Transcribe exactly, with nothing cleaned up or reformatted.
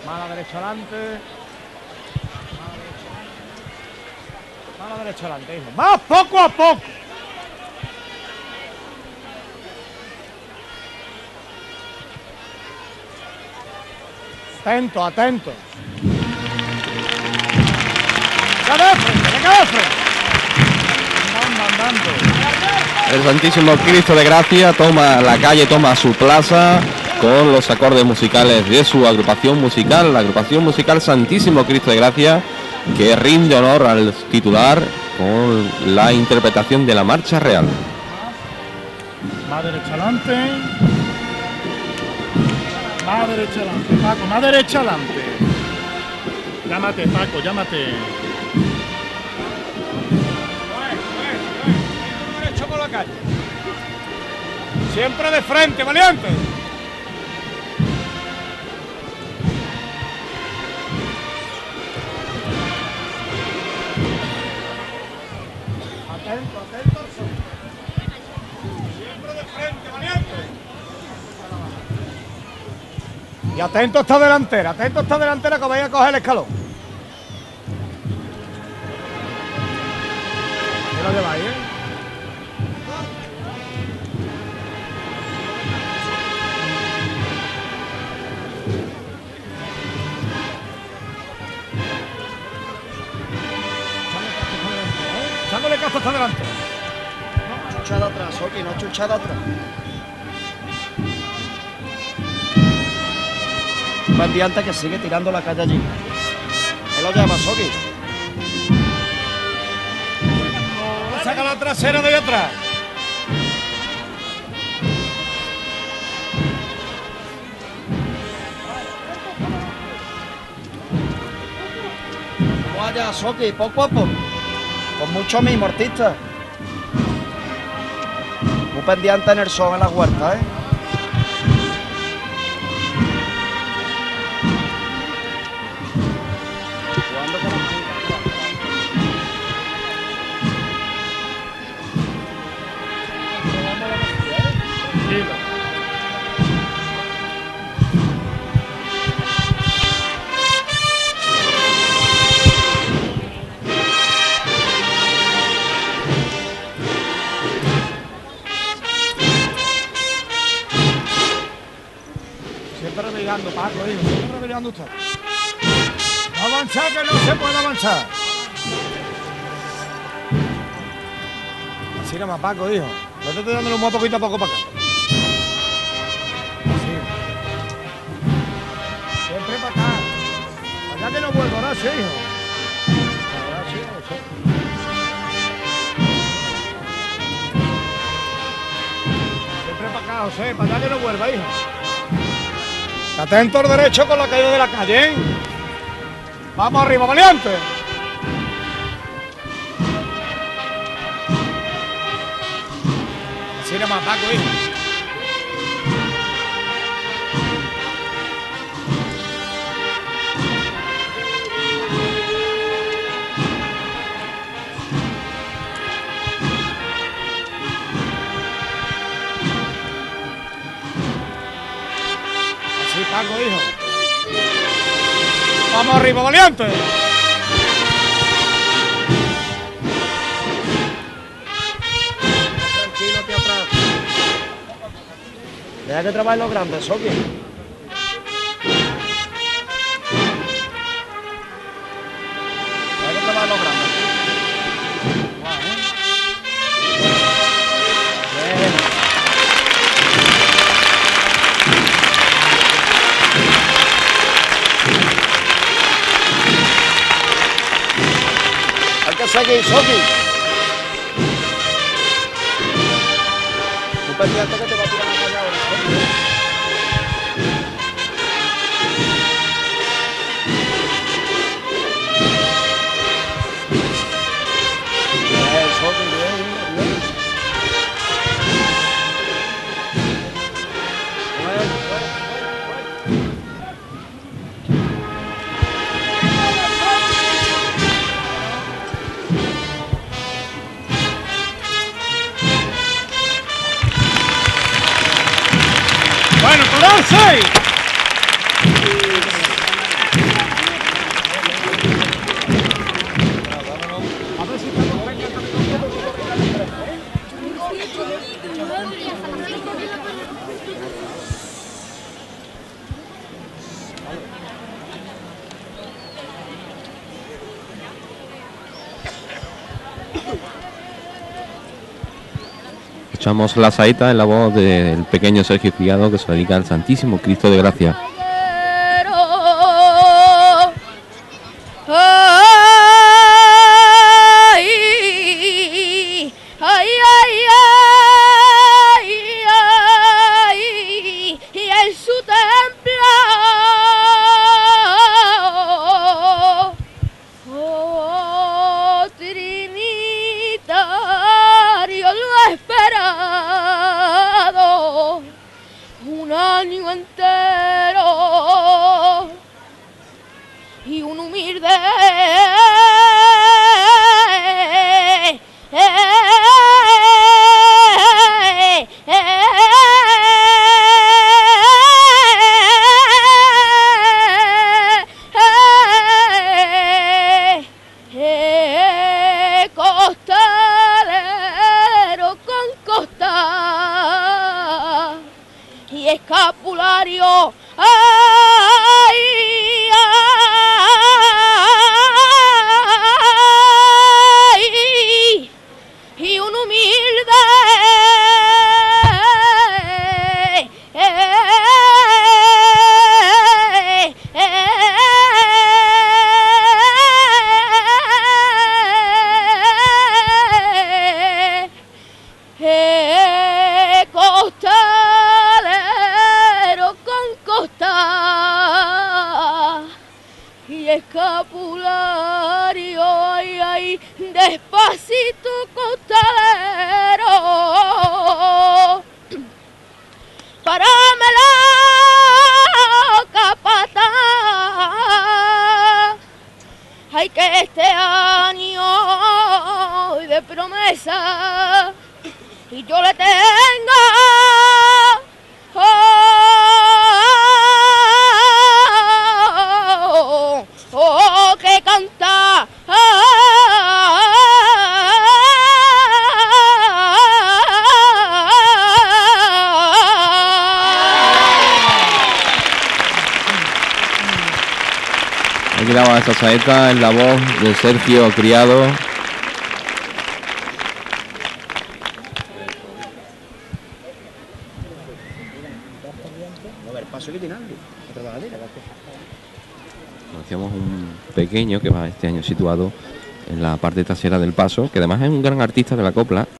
Mano derecha adelante. Mano derecha adelante, hijo. Más poco a poco. Atento, atento. Venga de frente, venga de frente. Andando, andando. El Santísimo Cristo de Gracia toma la calle, toma su plaza con los acordes musicales de su agrupación musical, la agrupación musical Santísimo Cristo de Gracia, que rinde honor al titular con la interpretación de la marcha real. Más derecha adelante. Más derecha adelante, Paco, más derecha adelante. Llámate, Paco, llámate. Derecho por la calle. Siempre de frente, valiente. Atento, atento. Siempre de frente, valiente. Y atento a esta delantera, atento a esta delantera que vaya a coger el escalón. ¿Qué lo lleváis, eh? Echándole caso hasta adelante. No chuchada atrás, Soki, no chuchada atrás. Un pendiente que sigue tirando la calle allí. ¿Qué lo llama, Soki? Saca la trasera de ahí atrás. Vaya, Soki, poco a poco. Con mucho mimo, artista. Muy pendiente en el son en la huerta, ¿eh? Siempre revirando, Paco, hijo, siempre revirando usted. No avanzar, que no se puede avanzar. Así nada más, Paco, hijo. Yo te estoy dando un poquito a poco para acá. Así. Siempre para acá. Para allá que no vuelvo, ahora sí, hijo. Ahora sí, ahora sí. Siempre para acá, José, para allá que no vuelva, hijo. Atento al derecho con la caída de la calle, ¿eh? Vamos arriba, valiente. Así nada más, Paco, hijo. Así, Paco, hijo. Vamos arriba, valiente. Tranquilo, tío, atrás. Deja que trabajen los grandes, Soki. Deja que trabajen los grandes. Hay que seguir, Soki. Un pendiente que te va a tirar la calle ahora, Soki. Bien, Soki, bien, bien. Bueno, bueno, bueno, bueno. Bueno, pararse. Escuchamos la saeta en la voz del pequeño Sergio Criado, que se dedica al Santísimo Cristo de Gracia. Escapulario, ay, ay, y un humilde eh, eh, eh, eh, costa y escapulario, ay, ay, despacito costalero, parámela capata, ay, que este año de promesa y yo le tengo oh, oh, que canta, Aquí daba esta saeta en la voz de Sergio Criado. Conocíamos un pequeño que va este año situado en la parte trasera del paso, que además es un gran artista de la copla.